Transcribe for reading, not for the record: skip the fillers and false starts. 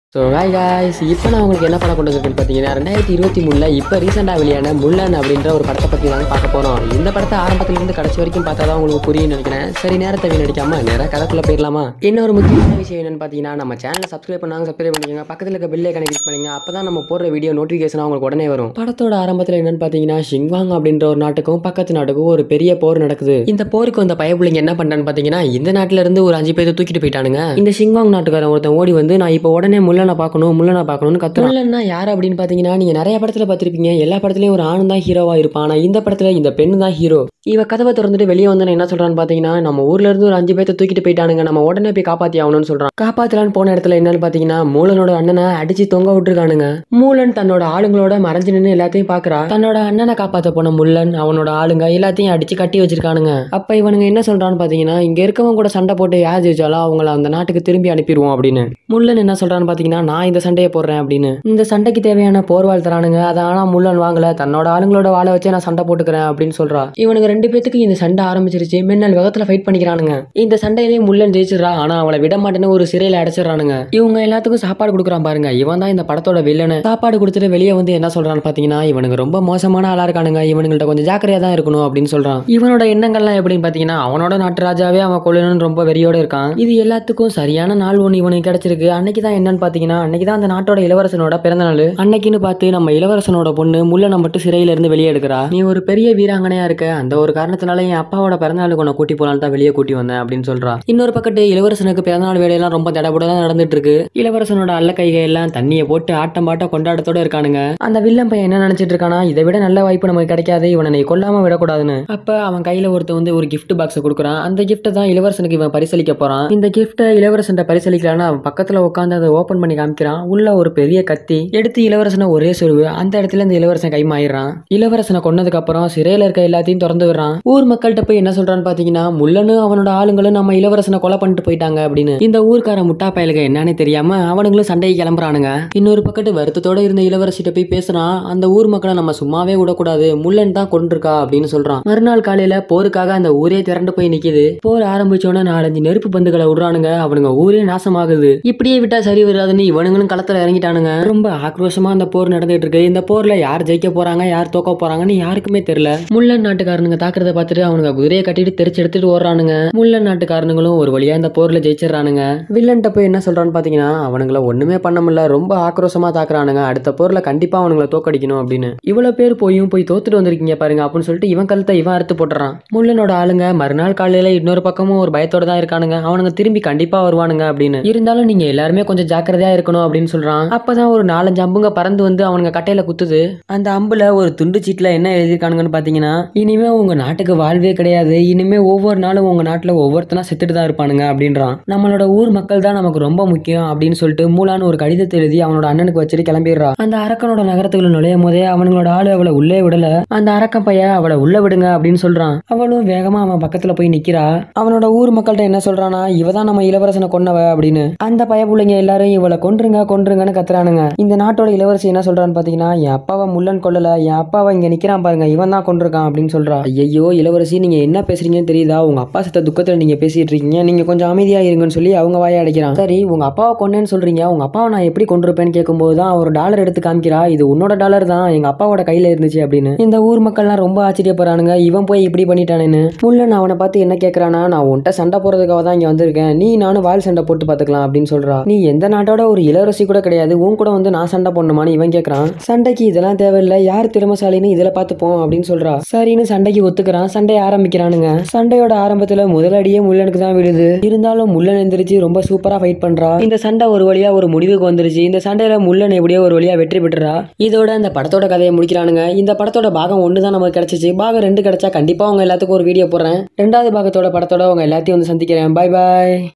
So hi guys, இப்போ நான் உங்களுக்கு என்ன படம் கொண்டு வந்திருக்கேன்னு பார்த்தீங்கன்னா 2023 இப்போ ரீசெண்டாக வெளியான முள்ளன் அப்படின்ற ஒரு படத்தை பற்றி தாங்க பார்க்க போகிறோம். இந்த படத்தை ஆரம்பத்திலிருந்து கடைசி வரைக்கும் பார்த்தா தான் உங்களுக்கு புரியும்னு நினைக்கிறேன். சரி, நேரத்தை வீணடிக்காமல் நேராக கதைக்குள்ளே போயிடலாமா? இன்னொரு முக்கியமான விஷயம் என்னென்னு பார்த்தீங்கன்னா, நம்ம சேனலை சப்ஸ்கிரைப் பண்ணிக்கோங்க, பக்கத்தில் இருக்க பெல்லை கிளிக் பண்ணுங்க. அப்போ தான் நம்ம போடுற வீடியோ நோட்டிஃபிகேஷன் உங்களுக்கு உடனே வரும். படத்தோட ஆரம்பத்தில் என்னென்னு பார்த்தீங்கன்னா, ஷிங்வாங் அப்படின்ற ஒரு நாட்டுக்கும் பக்கத்து நாட்டுக்கும் ஒரு பெரிய போர் நடக்குது. இந்த போருக்கு வந்த பயப்புள்ளைங்க என்ன பண்ணுறான்னு பார்த்தீங்கன்னா, இந்த நாட்டில இருந்து ஒரு 5 பேர் தூக்கிட்டு போயிட்டானுங்க. இந்த ஷிங்வாங் நாட்டுக்காரன் ஒருத்தன் ஓடி வந்து, நான் இப்போ உடனே முள்ளனை பார்க்கணும்னு கத்துறான். முள்ளன்னா யார் அப்படின்னு பாத்தீங்கன்னா, நீங்க நிறைய படத்துல பார்த்திருப்பீங்க. எல்லா படத்துலயும் ஒரு ஆண் தான் ஹீரோவா இருப்பான். ஆனா இந்த படத்துல இந்த பெண்ணு தான் ஹீரோ. இவ கதவை திறந்துட்டு வெளியே வந்து என்ன சொல்றான்னு பாத்தீங்கன்னா, நம்ம ஊர்ல இருந்து ஒரு 5 பேர்த்த தூக்கிட்டு போயிட்டானுங்க, நம்ம உடனே போய் காப்பாத்தி ஆகணும்னு சொல்றான். காப்பாத்தலான்னு போன இடத்துல என்னன்னு பாத்தீங்கன்னா, மூலனோட அண்ணனை அடிச்சு தொங்க விட்டுருக்கானுங்க. மூலன் தன்னோட ஆளுங்களோட மறைஞ்சு நின்று எல்லாத்தையும் பாக்குறா. தன்னோட அண்ணனை காப்பாத்த போன முள்ளன் அவனோட ஆளுங்க எல்லாத்தையும் அடிச்சு கட்டி வச்சிருக்கானுங்க. அப்ப இவனுங்க என்ன சொல்றான்னு பாத்தீங்கன்னா, இங்க இருக்கவங்க கூட சண்டை போட்டு யார் ஜெயிச்சாலும் அவங்கள அந்த நாட்டுக்கு திரும்பி அனுப்பிடுவோம் அப்படின்னு. முள்ளன் என்ன சொல்றான்னு பாத்தீங்கன்னா, நான் இந்த சண்டையை போடுறேன் அப்படின்னு. இந்த சண்டைக்கு தேவையான போர்வாள் தரானுங்க. அதை ஆனா முள்ளன் வாங்கல. தன்னோட ஆளுங்களோட வாழை வச்சு நான் சண்டை போட்டுக்கிறேன் அப்படின்னு சொல்றா. இவனுக்கு 2 பேத்துக்கு இந்த சண்டை ஆரம்பிச்சிருச்சு. மின்னல் வேகத்துல ஃபைட் பண்ணிக்கிறானுங்க. இந்த சண்டையிலேயே முள்ளன் ஜெயிச்சிடறா. ஆனா அவளை விட மாட்டேன்னு ஒரு சிறையில அடைச்சிடறானுங்க. இவங்க எல்லாத்துக்கும் சாப்பாடு கொடுக்குறான் பாருங்க. இவன் தான் இந்த படத்தோட வில்லனு. சாப்பாடு கொடுத்துட்டு வெளியே வந்து என்ன சொல்றான்னு பாத்தீங்கன்னா, இவனுக்கு ரொம்ப மோசமான ஆளா இருக்கானுங்க, இவனுங்கள்ட்ட கொஞ்சம் ஜாக்கிரதையா தான் இருக்கணும் அப்படின்னு சொல்றான். இவனோட எண்ணங்கள்லாம் எப்படின்னு பாத்தீங்கன்னா, அவனோட நாட்டு ராஜாவே அவன் கொள்ளணும்னு ரொம்ப வெறியோட இருக்கான். இது எல்லாத்துக்கும் சரியான நாள் ஒன்று இவனுக்கு கிடைச்சிருக்கு. அன்னைக்கு தான் என்னன்னு பாத்தீங்கன்னா, அன்னைக்கு தான் அந்த நாட்டோட இளவரசனோட பிறந்த நாள். அன்னைக்குன்னு பார்த்து நம்ம இளவரசனோட பொண்ணு முள்ளனை மட்டும் சிறையில இருந்து வெளியே எடுக்கிறா. நீ ஒரு பெரிய வீராங்கனையா இருக்க, அந்த ஒரு காரணத்தினால என் அப்பாவோட பிறந்தநாளுக்கு உன்னை கூட்டி போலான்னு தான் வெளியே கூட்டி வந்தேன் அப்படின்னு சொல்றா. இன்னொரு பக்கத்து இளவரசனுக்கு பிறந்தநாள் வேலையெல்லாம் ரொம்ப தடபுடலாம் நடந்துட்டு இருக்கு. இளவரசனோட அல்ல கைகை எல்லாம் தண்ணியை போட்டு ஆட்டம் பாட்ட கொண்டாட்டத்தோட இருக்கானுங்க. அந்த வில்லன் பையன் என்ன நினைச்சிட்டு இருக்கானா, இதை விட நல்ல வாய்ப்பு நமக்கு கிடைக்காது, இவனை கொல்லாம விடக்கூடாதுன்னு. அப்ப அவன் கையில ஒருத்த வந்து ஒரு கிஃப்ட் பாக்ஸ் கொடுக்குறான். அந்த கிஃப்ட் தான் இளவரசனுக்கு இவன் பரிசளிக்க போறான். இந்த கிஃப்ட்டை இளவரசன் பரிசளிக்கலான்னு அவன் பக்கத்துல உட்காந்து அதை ஓபன் பண்ணி காமிக்கிறான். உள்ள ஒரு பெரிய கத்தி எடுத்து இளவரசனை ஒரே சொல்லுவு. அந்த இடத்துல இந்த இளவரசன் கைமாயிடுறான். இளவரசனை கொன்னதுக்கு அப்புறம் சிறையில இருக்க எல்லாத்தையும் திறந்து விடுறான். ஊர் மக்கள்கிட்ட போய் என்ன சொல்றான்னு பாத்தீங்கன்னா, முள்ளனு அவனோட ஆளுங்களும் நம்ம இளவரசனை கொலை பண்ணிட்டு போயிட்டாங்க அப்படின்னு. இந்த ஊர்க்கார முட்டா பயலுக என்னன்னு தெரியாம அவனுங்களும் சண்டையை கிளம்புறானுங்க. இன்னொரு பக்கத்து வருத்தத்தோட இருந்த இளவரசிட்ட போய் பேசுறான். அந்த ஊர் மக்களை நம்ம சும்மாவே விடக்கூடாது, முள்ளன் தான் கொண்டிருக்கா அப்படின்னு சொல்றான். மறுநாள் காலையில போருக்காக அந்த ஊரே திரண்டு போய் நிக்குது. போர் ஆரம்பிச்சோன்னு 4-5 நெருப்பு பந்துகளை விடுறானுங்க. அவனுங்க ஊரே நாசமாகுது. இப்படியே விட்டா சரி வராதுன்னு இவனுங்களும் களத்துல இறங்கிட்டானுங்க. ரொம்ப ஆக்ரோஷமா அந்த போர் நடந்துட்டு இருக்கு. இந்த போர்ல யார் ஜெயிக்க போறாங்க யார் தோக்க போறாங்கன்னு யாருக்குமே தெரியல. முள்ளன் நாட்டுக்காரனுங்க தாக்குறத பார்த்துட்டு அவனுங்க குதிரையை கட்டிட்டு தெரிச்சு எடுத்துட்டு ஓடுறானுங்க. முள்ளன் நாட்டுக்காரனுங்களும் ஒரு வழியா இந்த போர்ல ஜெயிச்சிடறானுங்க. வில்லன்ட்ட போய் என்ன சொல்றான்னு பாத்தீங்கன்னா, அவனுங்களை ஒண்ணுமே பண்ண முடியல, ரொம்ப ஆக்ரோஷமா தாக்குறானுங்க, அடுத்த போர்ல கண்டிப்பா அவனுங்களை தோக்கடிக்கணும் அப்படின்னு. இவ்வளவு பேர் போய் தோத்துட்டு வந்திருக்கீங்க பாருங்க அப்படின்னு சொல்லிட்டு இவன் கழுத்தை இவன் அறுத்து போட்டுறான். முள்ளனோட ஆளுங்க மறுநாள் காலையில இன்னொரு பக்கமும் ஒரு பயத்தோட தான் இருக்கானுங்க. அவனுங்க திரும்பி கண்டிப்பா வருவானுங்க அப்படின்னு. இருந்தாலும் நீங்க எல்லாருமே கொஞ்சம் ஜாக்கிரதையா இருக்கணும் அப்படின்னு சொல்றான். அப்பதான் ஒரு 4-5 அம்புங்க பறந்து வந்து அவனுங்க கட்டையில குத்துது. அந்த அம்புல ஒரு துண்டு சீட்ல என்ன எழுதிருக்கானுங்கன்னு பாத்தீங்கன்னா, இனிமே உங்க நாட்டுக்கு வாழ்வே கிடையாது, இனிமே ஒவ்வொரு நாளும் உங்க நாட்டுல ஒவ்வொருத்தனா செத்துட்டு தான் இருப்பானுங்க அப்படின்றான். நம்மளோட ஊர் மக்கள் தான் நமக்கு ரொம்ப முக்கியம் அப்படின்னு சொல்லிட்டு மூலான்னு ஒரு கடிதத்தை எழுதி அவனோட அண்ணனுக்கு வச்சுட்டு கிளம்பிடுறான். அந்த அரக்கனோட நகரத்துக்குள்ள நுழையும் போதே அவங்களோட ஆளு அவளை உள்ளே விடல. அந்த அரக்கன் பையன் அவளை உள்ள விடுங்க அப்படின்னு சொல்றான். அவளும் வேகமா அவன் பக்கத்துல போய் நிக்கிறா. அவனோட ஊர் மக்கள்கிட்ட என்ன சொல்றானா, இவதான் நம்ம இளவரசனை கொன்னவ அப்படின்னு. அந்த பயப்புள்ளைங்க எல்லாரும் இவளை கொன்றுங்கன்னு கத்துறானுங்க. இந்த நாட்டோட இளவரசி என்ன சொல்றான்னு பாத்தீங்கன்னா, என் அப்பாவை முள்ளன் கொல்லல, என் அப்பாவை இங்க நிக்கிறான் பாருங்க, இவன் தான் கொண்டிருக்கான் அப்படின்னு சொல்றா. ஐயோ இளவரசி, நீங்க என்ன பேசுறீங்கன்னு தெரியுதா? உங்க அப்பா செத்த துக்கத்துல நீங்க பேசிட்டு இருக்கீங்க, நீங்க கொஞ்சம் அமைதியா இருங்கன்னு சொல்லி அவங்க வாயை அடைக்கிறான். சரி, உங்க அப்பாவை கொன்னேன்னு சொல்றீங்க, உங்க அப்பாவை நான் எப்படி கொண்டிருப்பேன்னு கேட்கும்போது தான் ஒரு டாலர் எடுத்து காமிக்கிறா. இது உன்னோட டாலர் தான், எங்க அப்பாவோட கையில இருந்துச்சு அப்படின்னு. இந்த ஊர் மக்கள்லாம் ரொம்ப ஆச்சரியப்படுறானுங்க, இவன் போய் இப்படி பண்ணிட்டானேன்னு. முள்ளன் அவனை பார்த்து என்ன கேட்கறானா, நான் உன்கிட்ட சண்டை போறதுக்காக தான் இங்க வந்திருக்கேன், நீ நானும் வால் சண்டை போட்டு பாத்துக்கலாம் அப்படின்னு சொல்றா. நீ எந்த நாட்டோட ஒரு இளவரசி கூட கிடையாது, உன் கூட வந்து நான் சண்டை போடணுமான்னு இவன் கேட்கறான். சண்டைக்கு இதெல்லாம் தேவையில்லை, யார் திறமசாலின்னு இதுல பாத்துப்போம் அப்படின்னு சொல்றா. சரின்னு சண்டைக்கு ஒத்துக்கிறான். சண்டையை ஆரம்பிக்கிறானுங்க. சண்டையோட ஆரம்பத்துல முதலடியே முள்ளனுக்கு தான் விடுது. இருந்தாலும் முள்ளன் எந்திரிச்சு ரொம்ப சூப்பரா ஃபைட் பண்றா. இந்த சண்டை ஒரு வழியா ஒரு முடிவுக்கு வந்துருச்சு. இந்த சண்டையில முள்ளன் எப்படியோ ஒரு வழியா வெற்றி பெற்றுறா. இதோட இந்த படத்தோட கதையை முடிக்கிறானுங்க. இந்த படத்தோட பாகம் 1 தான் நமக்கு கிடைச்சிச்சு. பாகம் 2 கிடைச்சா கண்டிப்பா உங்க எல்லாத்துக்கும் ஒரு வீடியோ போடுறேன். 2வது பாகத்தோட படத்தோட உங்க எல்லாத்தையும் வந்து சந்திக்கிறேன். பாய் பாய்.